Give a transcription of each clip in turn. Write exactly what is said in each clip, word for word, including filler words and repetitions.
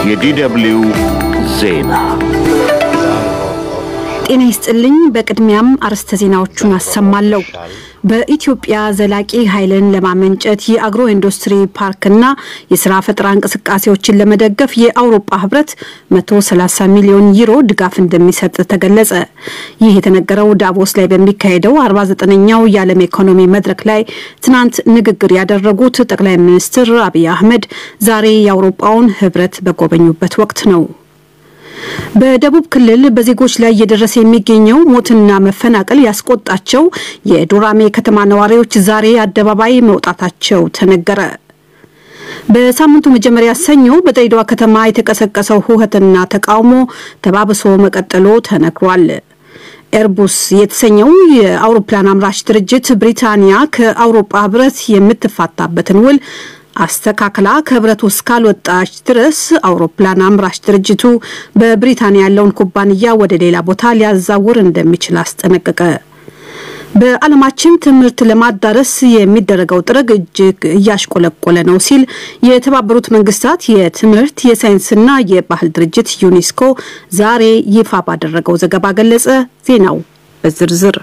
የዲደብሊው ዜና ጤና ይስጥልኝ በቅድሚያም አርስተ ዜናዎቹን አሰማለሁ በኢትዮጵያ ዘላቂ ኃይልን ለማመንጨት የአግሮ ኢንዱስትሪ ፓርክና የሥራ ፈጠራ እንቅስቃሴዎችን ለመደገፍ የአውሮፓ ህብረት መቶ ሰላሳ ሚሊዮን ዩሮ ድጋፍ እንደሚሰጥ ተገለጸ ይህ የተነገረው ዳቮስ ላይ በሚካሄደው አርባ ዘጠነኛው የዓለም ኢኮኖሚ መድረክ ላይ ትናንት ንግግር ያደረጉት ጠቅላይ ሚኒስትር አብይ አህመድ ዛሬ የአውሮፓውን ህብረት በጎበኙበት ወቅት ነው በደቡብ ክልል በዜጎች ላይ እየደረሰ የሚገኘው ሞትና መፈናቀል ያስቆጣቸው የዱራሜ ከተማ ነዋሪዎች ዛሬ አደባባይ መውጣታቸው ተነገረ በሳምንቱ መጀመሪያ ሰኞ በድሬዳዋ ከተማ የተቀሰቀሰው ሁከትና ተቃውሞ ተባብሶ መቀጠሉ ተነግሯል ኤርቡስ የተሰኘው የአውሮፕላን አምራች ድርጅት ብሪታንያ ከአውሮፓ ህብረት የምትፋታበትን ውል አስተካክላ ከህብረቱ እስካልወጣች ድረስ አውሮፕላን አምራች ድርጅቱ በብሪታንያ ያለውን ኩባንያ ወደ ሌላ ቦታ ሊያዛውር እንደሚችል አስጠነቀቀ በዓለማችን ትምህርት ለማዳረስ የሚደረገው ጥረት እጅግ እያሽቆለቆለ ነው ሲል የተባበሩት መንግስታት የትምህርት የሳይንስና የባህል ድርጅት ዩኔስኮ ዛሬ ይፋ ባደረገው ዘገባ ገለጸ ዜናው በዝርዝር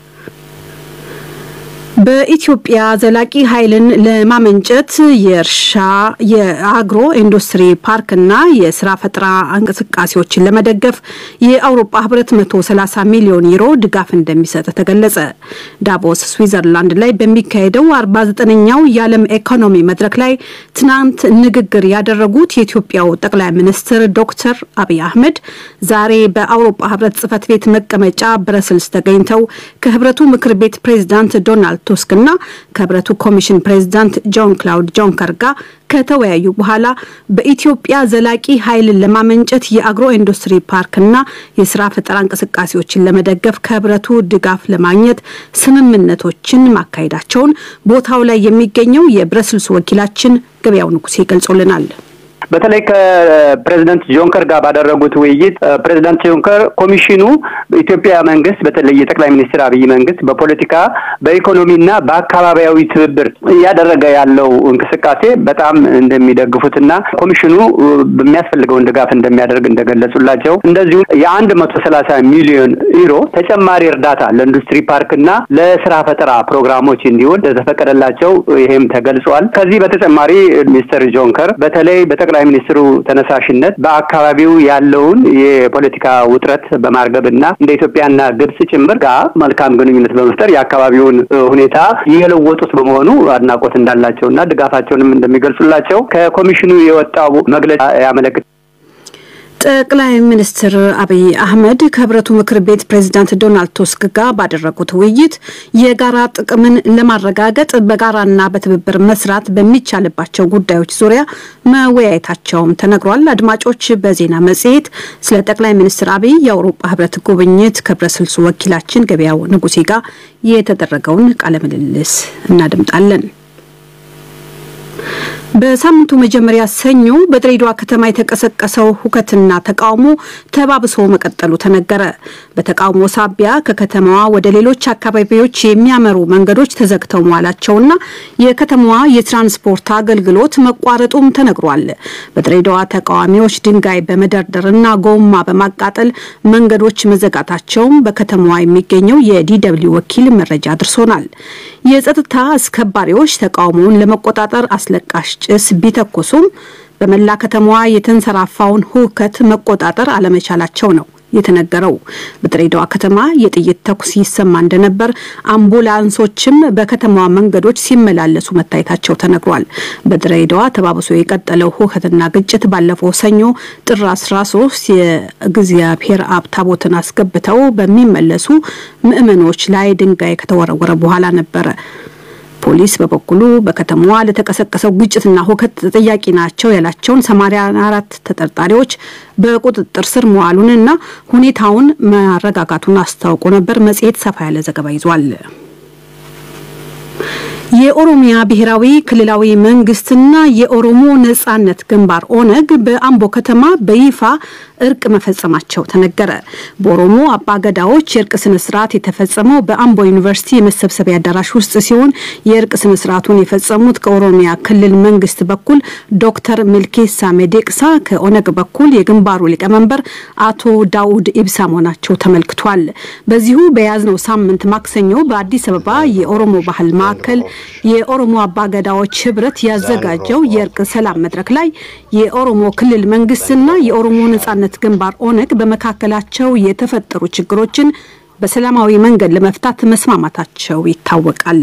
በኢትዮጵያ ዘላቂ ኃይልን ለማመንጨት የእርሻ የአግሮ ኢንዱስትሪ ፓርክና የሥራ ፈጠራ እንቅስቃሴዎችን ለመደገፍ የአውሮፓ ህብረት መቶ ሰላሳ ሚሊዮን ዩሮ ድጋፍ እንደሚሰጥ ተገለጸ ዳቮስ ስዊዘርላንድ ላይ በሚካሄደው አርባ ዘጠነኛው የዓለም ኢኮኖሚ መድረክ ላይ ትናንት ንግግር ያደረጉት የኢትዮጵያው ጠቅላይ ሚኒስትር ዶክተር አብይ አህመድ ዛሬ በአውሮፓ ህብረት ጽፈት ቤት መቀመጫ ብራስልስ ተገኝተው ከህብረቱ ምክር ቤት ፕሬዝዳንት ዶናልድ ቱስክና ከህብረቱ ኮሚሽን ፕሬዝዳንት ጆን ክላውድ ጆንከር ጋር ከተወያዩ በኋላ በኢትዮጵያ ዘላቂ ኃይልን ለማመንጨት የአግሮ ኢንዱስትሪ ፓርክና የሥራ ፈጠራ እንቅስቃሴዎችን ለመደገፍ ከህብረቱ ድጋፍ ለማግኘት ስምምነቶችን ማካሄዳቸውን ቦታው ላይ የሚገኘው የብራስልስ ወኪላችን ገበያው ንጉሴ ገልጾልናል በተለይ ከፕሬዝዳንት ጆንከር ጋር ባደረጉት ውይይት ፕሬዝዳንት ጆንከር ኮሚሽኑ በኢትዮጵያ መንግስት በተለይ ጠቅላይ ሚኒስትር አብይ መንግስት በፖለቲካ በኢኮኖሚና በአካባቢያዊ ትብብር ያደረገ ያለው እንቅስቃሴ በጣም እንደሚደግፉትና ኮሚሽኑ በሚያስፈልገው ድጋፍ እንደሚያደርግ እንደገለጹላቸው እንደዚሁ የ130 ሚሊዮን ዩሮ ተጨማሪ እርዳታ ለኢንዱስትሪ ፓርክና ለሥራ ፈጠራ ፕሮግራሞች እንዲውል ተፈቀደላቸው ይሄም ተገልጿል ከዚህ በተጨማሪ ሚስተር ጆንከር በተለይ በጠቅላይ ሚኒስትሩ ተነሳሽነት በአካባቢው ያለውን የፖለቲካ ውጥረት በማርገብና እንደ ኢትዮጵያና ግብጽ ጭምር ጋር መልካም ግንኙነት በመፍጠር የአካባቢውን ሁኔታ የለወጡት በመሆኑ አድናቆት እንዳላቸውና ድጋፋቸውንም እንደሚገልጹላቸው ከኮሚሽኑ የወጣው መግለጫ ያመለክታል ጠቅላይ ሚኒስትር አብይ አህመድ ከህብረቱ ምክር ቤት ፕሬዝዳንት ዶናልድ ቱስክ ጋር ባደረጉት ውይይት የጋራ ጥቅምን ለማረጋገጥ በጋራና በትብብር መስራት በሚቻልባቸው ጉዳዮች ዙሪያ መወያየታቸውም ተነግሯል አድማጮች በዜና መጽሔት ስለ ጠቅላይ ሚኒስትር አብይ የአውሮፓ ህብረት ጉብኝት ከብራስልስ ወኪላችን ገበያው ንጉሴ ጋር የተደረገውን ቃለ ምልልስ እናደምጣለን በሳምንቱ መጀመሪያ ሰኞ በድሬዳዋ ከተማ የተቀሰቀሰው ሁከትና ተቃውሞ ተባብሶ መቀጠሉ ተነገረ በተቃውሞ ሳቢያ ከከተማዋ ወደ ሌሎች አካባቢዎች የሚያመሩ መንገዶች ተዘግተው መዋላቸውና የከተማዋ የትራንስፖርት አገልግሎት መቋረጡም ተነግሯል በድሬዳዋ ተቃዋሚዎች ድንጋይ በመደርደርና ጎማ በማቃጠል መንገዶች መዘጋታቸው በከተማዋ የሚገኘው የዲደብሊው ወኪል መረጃ አድርሶናል የጸጥታ አስከባሪዎች ተቃውሞውን ለመቆጣጠር አስለቃሽ ጭስ ቢተኩሱም በመላ ከተማዋ የተንሰራፋውን ሁከት መቆጣጠር አለመቻላቸው ነው የተነገረው በድሬዳዋ ከተማ የጥይት ተኩስ ይሰማ እንደነበር አምቡላንሶችም በከተማዋ መንገዶች ሲመላለሱ መታየታቸው ተነግሯል በድሬዳዋ ተባብሶ የቀጠለው ሁከትና ግጭት ባለፈው ሰኞ ጥር አስራ ሶስት የእግዚአብሔር አብ ታቦትን አስገብተው በሚመለሱ ምእመኖች ላይ ድንጋይ ከተወረወረ በኋላ ነበር ፖሊስ በበኩሉ በከተማዋ ለተቀሰቀሰው ግጭትና ሁከት ተጠያቂ ናቸው ያላቸውን ሰማንያ አራት ተጠርጣሪዎች በቁጥጥር ስር መዋሉንና ሁኔታውን ማረጋጋቱን አስታውቆ ነበር መጽሔት ሰፋ ያለ ዘገባ ይዟል የኦሮሚያ ብሔራዊ ክልላዊ መንግስትና የኦሮሞ ነጻነት ግንባር ኦነግ በአምቦ ከተማ በይፋ እርቅ መፈጸማቸው ተነገረ። በኦሮሞ አባገዳዎች የእርቅ ስነ ስርዓት የተፈጸመው በአምቦ ዩኒቨርሲቲ የመሰብሰቢያ አዳራሽ ውስጥ ሲሆን የእርቅ ስነ ስርዓቱን የፈጸሙት ከኦሮሚያ ክልል መንግስት በኩል ዶክተር ሚልኬሳ ሜዴቅሳ፣ ከኦነግ በኩል የግንባሩ ሊቀመንበር አቶ ዳውድ ኢብሳ መሆናቸው ተመልክቷል። በዚሁ በያዝነው ሳምንት ማክሰኞ በአዲስ አበባ የኦሮሞ ባህል ማዕከል የኦሮሞ አባገዳዎች ህብረት ያዘጋጀው የእርቅ ሰላም መድረክ ላይ የኦሮሞ ክልል መንግስትና የኦሮሞ ነጻነት ግንባር ኦነግ በመካከላቸው የተፈጠሩ ችግሮችን በሰላማዊ መንገድ ለመፍታት መስማማታቸው ይታወቃል።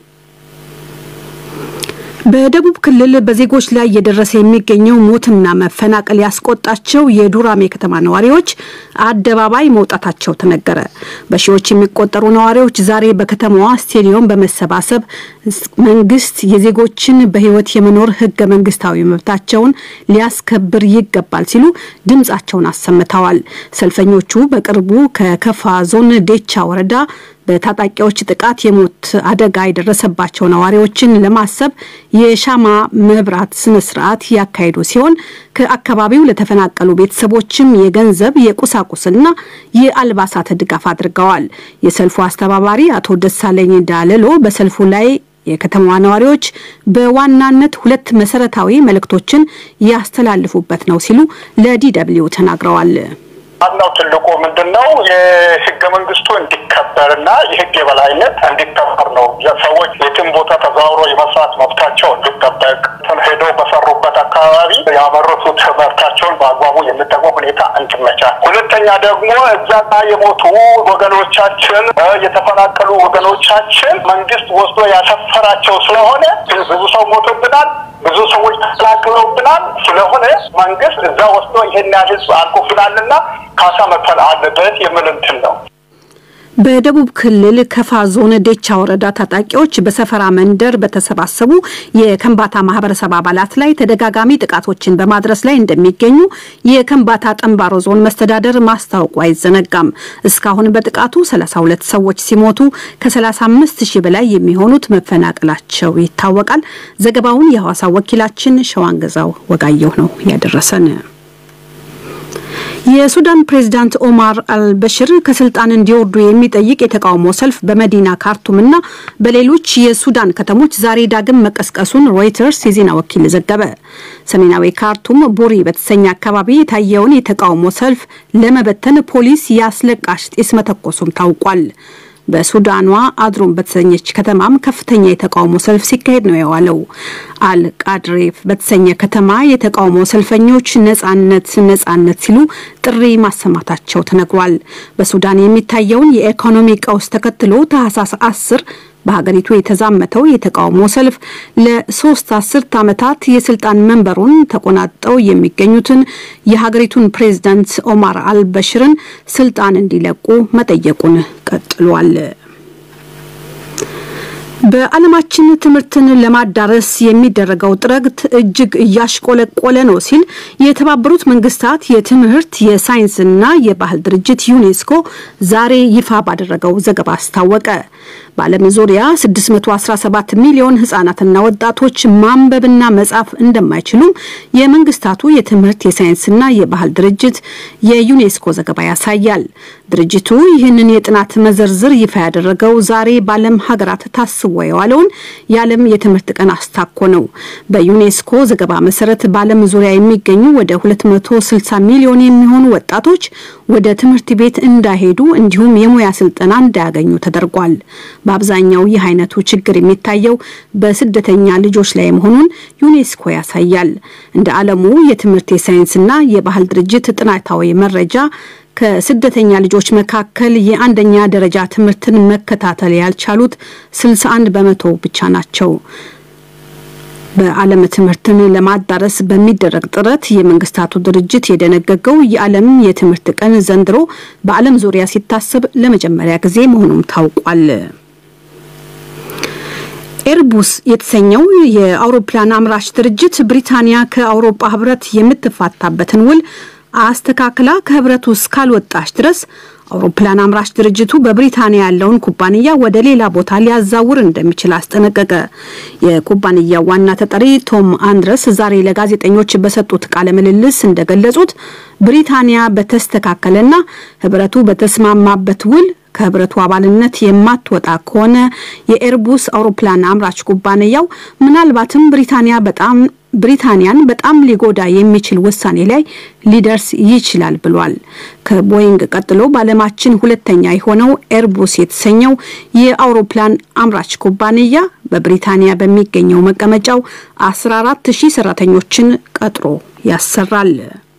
በደቡብ ክልል በዜጎች ላይ እየደረሰ የሚገኘው ሞትና መፈናቀል ያስቆጣቸው የዱራሜ ከተማ ነዋሪዎች አደባባይ መውጣታቸው ተነገረ። በሺዎች የሚቆጠሩ ነዋሪዎች ዛሬ በከተማዋ ስቴዲየም በመሰባሰብ መንግስት የዜጎችን በህይወት የመኖር ህገ መንግስታዊ መብታቸውን ሊያስከብር ይገባል ሲሉ ድምጻቸውን አሰምተዋል። ሰልፈኞቹ በቅርቡ ከከፋ ዞን ዴቻ ወረዳ በታጣቂዎች ጥቃት የሞት አደጋ የደረሰባቸው ነዋሪዎችን ለማሰብ የሻማ መብራት ስነ ስርዓት ያካሄዱ ሲሆን ከአካባቢው ለተፈናቀሉ ቤተሰቦችም የገንዘብ የቁሳቁስና የአልባሳት ድጋፍ አድርገዋል። የሰልፉ አስተባባሪ አቶ ደሳለኝ ዳለሎ በሰልፉ ላይ የከተማዋ ነዋሪዎች በዋናነት ሁለት መሰረታዊ መልእክቶችን ያስተላልፉበት ነው ሲሉ ለዲደብሊው ተናግረዋል። አናው ትልቁ ምንድነው የህገ መንግስቱ እንዲከበርና የህግ የበላይነት እንዲከበር ነው። የሰዎች የትም ቦታ ተዛውሮ የመስራት መብታቸው እንዲጠበቅ ተንሄዶ በሰሩበት አካባቢ ያመረቱት መብታቸውን በአግባቡ የሚጠበቅ ሁኔታ እንዲመቻች፣ ሁለተኛ ደግሞ እዛና የሞቱ ወገኖቻችን የተፈናቀሉ ወገኖቻችን መንግስት ወስዶ ያሰፈራቸው ስለሆነ ብዙ ሰው ሞቶብናል፣ ብዙ ሰዎች ተፈናቅለውብናል። ስለሆነ መንግስት እዛ ወስዶ ይሄን ያህል አልቆፍናልና ካሳ መክፈል አለበት የሚል እንትን ነው። በደቡብ ክልል ከፋ ዞን ዴቻ ወረዳ ታጣቂዎች በሰፈራ መንደር በተሰባሰቡ የከምባታ ማህበረሰብ አባላት ላይ ተደጋጋሚ ጥቃቶችን በማድረስ ላይ እንደሚገኙ የከምባታ ጠንባሮ ዞን መስተዳደር ማስታወቁ አይዘነጋም። እስካሁን በጥቃቱ ሰላሳ ሁለት ሰዎች ሲሞቱ ከሰላሳ አምስት ሺህ በላይ የሚሆኑት መፈናቀላቸው ይታወቃል። ዘገባውን የሐዋሳ ወኪላችን ሸዋንገዛው ወጋየሁ ነው ያደረሰን። የሱዳን ፕሬዝዳንት ኦማር አልበሽር ከስልጣን እንዲወርዱ የሚጠይቅ የተቃውሞ ሰልፍ በመዲና ካርቱምና በሌሎች የሱዳን ከተሞች ዛሬ ዳግም መቀስቀሱን ሮይተርስ የዜና ወኪል ዘገበ። ሰሜናዊ ካርቱም ቦሪ በተሰኘ አካባቢ የታየውን የተቃውሞ ሰልፍ ለመበተን ፖሊስ ያስለቃሽ ጢስ መተኮሱም ታውቋል። በሱዳኗ አድሮም በተሰኘች ከተማም ከፍተኛ የተቃውሞ ሰልፍ ሲካሄድ ነው የዋለው። አልቃድሬፍ በተሰኘ ከተማ የተቃውሞ ሰልፈኞች ነጻነት ነጻነት ሲሉ ጥሪ ማሰማታቸው ተነግሯል። በሱዳን የሚታየውን የኢኮኖሚ ቀውስ ተከትሎ ታህሳስ አስር በሀገሪቱ የተዛመተው የተቃውሞ ሰልፍ ለሶስት አስርት ዓመታት የስልጣን መንበሩን ተቆናጠው የሚገኙትን የሀገሪቱን ፕሬዝዳንት ኦማር አልበሽርን ስልጣን እንዲለቁ መጠየቁን ቀጥሏል። በዓለማችን ትምህርትን ለማዳረስ የሚደረገው ጥረት እጅግ እያሽቆለቆለ ነው ሲል የተባበሩት መንግስታት የትምህርት የሳይንስና የባህል ድርጅት ዩኔስኮ ዛሬ ይፋ ባደረገው ዘገባ አስታወቀ። በዓለም ዙሪያ ስድስት መቶ አስራ ሰባት ሚሊዮን ህጻናትና ወጣቶች ማንበብና መጻፍ እንደማይችሉ የመንግስታቱ የትምህርት የሳይንስና የባህል ድርጅት የዩኔስኮ ዘገባ ያሳያል። ድርጅቱ ይህንን የጥናት መዘርዝር ይፋ ያደረገው ዛሬ በዓለም ሀገራት ታስቦ የዋለውን የዓለም የትምህርት ቀን አስታኮ ነው። በዩኔስኮ ዘገባ መሰረት በዓለም ዙሪያ የሚገኙ ወደ ሁለት መቶ ስልሳ ሚሊዮን የሚሆኑ ወጣቶች ወደ ትምህርት ቤት እንዳይሄዱ እንዲሁም የሙያ ስልጠና እንዳያገኙ ተደርጓል። በአብዛኛው ይህ አይነቱ ችግር የሚታየው በስደተኛ ልጆች ላይ መሆኑን ዩኔስኮ ያሳያል። እንደ ዓለሙ የትምህርት የሳይንስና የባህል ድርጅት ጥናታዊ መረጃ ከስደተኛ ልጆች መካከል የአንደኛ ደረጃ ትምህርትን መከታተል ያልቻሉት ስልሳ አንድ በመቶ ብቻ ናቸው። በዓለም ትምህርትን ለማዳረስ በሚደረግ ጥረት የመንግስታቱ ድርጅት የደነገገው የዓለም የትምህርት ቀን ዘንድሮ በዓለም ዙሪያ ሲታሰብ ለመጀመሪያ ጊዜ መሆኑም ታውቋል። ኤርቡስ የተሰኘው የአውሮፕላን አምራች ድርጅት ብሪታንያ ከአውሮፓ ህብረት የምትፋታበትን ውል አስተካክላ ከህብረቱ እስካልወጣች ድረስ አውሮፕላን አምራች ድርጅቱ በብሪታንያ ያለውን ኩባንያ ወደ ሌላ ቦታ ሊያዛውር እንደሚችል አስጠነቀቀ። የኩባንያው ዋና ተጠሪ ቶም አንድረስ ዛሬ ለጋዜጠኞች በሰጡት ቃለ ምልልስ እንደገለጹት ብሪታንያ በተስተካከለና ህብረቱ በተስማማበት ውል ከህብረቱ አባልነት የማትወጣ ከሆነ የኤርቡስ አውሮፕላን አምራች ኩባንያው ምናልባትም ብሪታንያ በጣም ብሪታንያን በጣም ሊጎዳ የሚችል ውሳኔ ላይ ሊደርስ ይችላል ብሏል። ከቦይንግ ቀጥሎ ባለማችን ሁለተኛ የሆነው ኤርቡስ የተሰኘው የአውሮፕላን አምራች ኩባንያ በብሪታንያ በሚገኘው መቀመጫው አስራ አራት ሺህ ሰራተኞችን ቀጥሮ ያሰራል።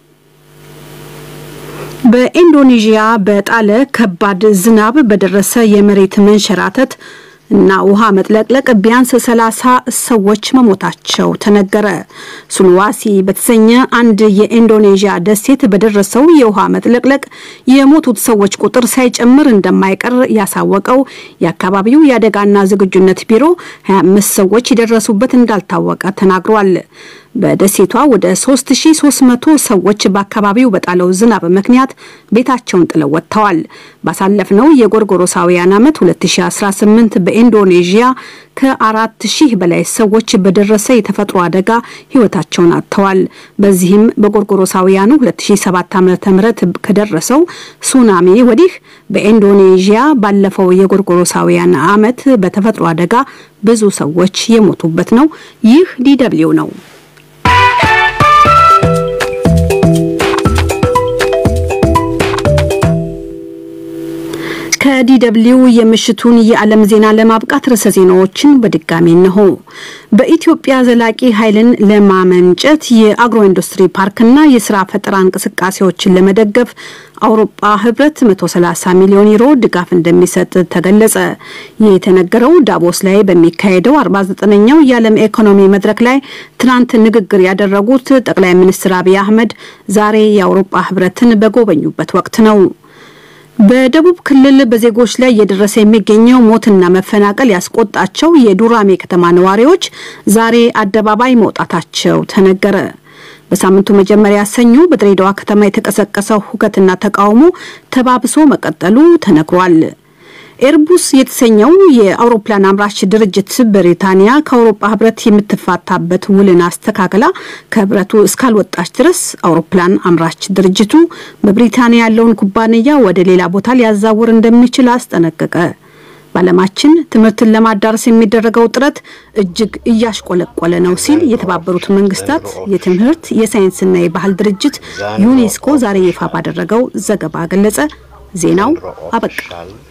በኢንዶኔዥያ በጣለ ከባድ ዝናብ በደረሰ የመሬት መንሸራተት እና ውሃ መጥለቅለቅ ቢያንስ ሰላሳ ሰዎች መሞታቸው ተነገረ። ሱልዋሲ በተሰኘ አንድ የኢንዶኔዥያ ደሴት በደረሰው የውሃ መጥለቅለቅ የሞቱት ሰዎች ቁጥር ሳይጨምር እንደማይቀር ያሳወቀው የአካባቢው ያደጋና ዝግጁነት ቢሮ ሃያ አምስት ሰዎች የደረሱበት እንዳልታወቀ ተናግሯል። በደሴቷ ወደ ሶስት ሺህ ሶስት መቶ ሰዎች በአካባቢው በጣለው ዝናብ ምክንያት ቤታቸውን ጥለው ወጥተዋል። ባሳለፍነው የጎርጎሮሳውያን ዓመት ሁለት ሺህ አስራ ስምንት በኢንዶኔዥያ ከአራት ሺህ በላይ ሰዎች በደረሰ የተፈጥሮ አደጋ ህይወታቸውን አጥተዋል። በዚህም በጎርጎሮሳውያኑ ሁለት ሺህ ሰባት ዓመተ ምህረት ከደረሰው ሱናሚ ወዲህ በኢንዶኔዥያ ባለፈው የጎርጎሮሳውያን ዓመት በተፈጥሮ አደጋ ብዙ ሰዎች የሞቱበት ነው። ይህ ዲ ደብልዩ ነው። ከዲ ደብልዩ የምሽቱን የዓለም ዜና ለማብቃት ርዕሰ ዜናዎችን በድጋሚ ነው። በኢትዮጵያ ዘላቂ ኃይልን ለማመንጨት የአግሮ ኢንዱስትሪ ፓርክና የሥራ ፈጠራ እንቅስቃሴዎችን ለመደገፍ አውሮፓ ህብረት መቶ ሰላሳ ሚሊዮን ዩሮ ድጋፍ እንደሚሰጥ ተገለጸ። ይህ የተነገረው ዳቮስ ላይ በሚካሄደው አርባ ዘጠነኛው የዓለም ኢኮኖሚ መድረክ ላይ ትናንት ንግግር ያደረጉት ጠቅላይ ሚኒስትር አብይ አህመድ ዛሬ የአውሮፓ ህብረትን በጎበኙበት ወቅት ነው። በደቡብ ክልል በዜጎች ላይ እየደረሰ የሚገኘው ሞትና መፈናቀል ያስቆጣቸው የዱራሜ ከተማ ነዋሪዎች ዛሬ አደባባይ መውጣታቸው ተነገረ። በሳምንቱ መጀመሪያ ሰኞ በድሬዳዋ ከተማ የተቀሰቀሰው ሁከትና ተቃውሞ ተባብሶ መቀጠሉ ተነግሯል። ኤርቡስ የተሰኘው የአውሮፕላን አምራች ድርጅት ብሪታንያ ከአውሮፓ ህብረት የምትፋታበት ውልን አስተካክላ ከህብረቱ እስካልወጣች ድረስ አውሮፕላን አምራች ድርጅቱ በብሪታንያ ያለውን ኩባንያ ወደ ሌላ ቦታ ሊያዛውር እንደሚችል አስጠነቀቀ። ባለማችን ትምህርትን ለማዳረስ የሚደረገው ጥረት እጅግ እያሽቆለቆለ ነው ሲል የተባበሩት መንግስታት የትምህርት የሳይንስና የባህል ድርጅት ዩኔስኮ ዛሬ ይፋ ባደረገው ዘገባ ገለጸ። ዜናው አበቃ።